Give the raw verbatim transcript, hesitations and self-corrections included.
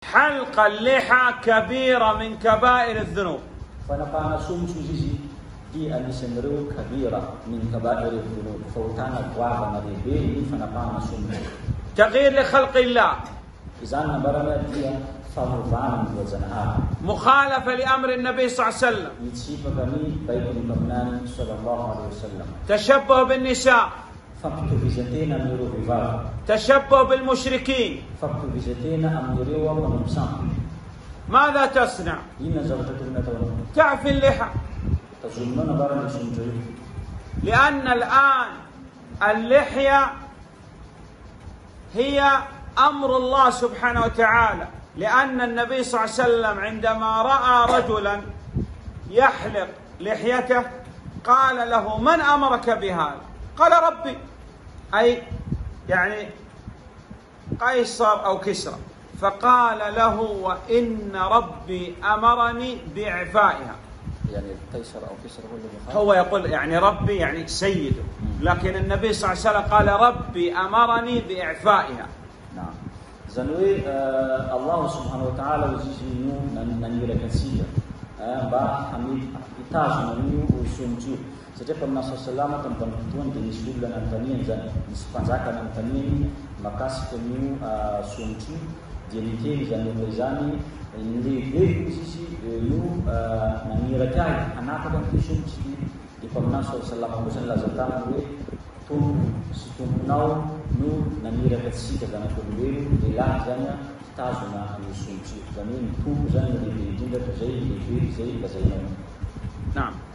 حلق اللحى كبيرة من كبائر الذنوب. فنقانا سوم سوزيزي دي أنسنرو كبيرة من كبائر الذنوب فوتانا قوافا نبيه فنقانا سوم تغيير لخلق الله، إذا نبرنا دي فمضان وزنها مخالفة لأمر النبي صلى الله عليه وسلم، يتشيب غني بيت المبنان صلى الله عليه وسلم، تشبه بالنساء، فقط بزتين أميرو بفار، تشبه بالمشركين. فقط بزتين أميرو ونمسان. ماذا تصنع؟ تعفي اللحى، لأن الآن اللحية هي أمر الله سبحانه وتعالى، لأن النبي صلى الله عليه وسلم عندما رأى رجلا يحلق لحيته قال له: من أمرك بهذا؟ قال: ربي، أي يعني قيصر أو كسرى، فقال له: وإن ربي أمرني بإعفائها. يعني قيصر أو كسرى هو يقول يعني ربي يعني سيده، لكن النبي صلى الله عليه وسلم قال: ربي أمرني بإعفائها. نعم. زنوي آه الله سبحانه وتعالى وزيزينو ننيرا كنسية با حميد إتاج ننيو وسومجو setiap pernah selamat tempat tuan jenis bulan antanian dan sepanjakan antanian maka sekemu sumcu jadi kini dan mezani ini deh posisi lu nangira jai anak kan sumcu di pernah selamat bulan lazatan gue tu situm nau nu nangira kasih dan aku dulu jelas janya tajuna sumcu dan ini tu janya di di di di di di di di. نعم.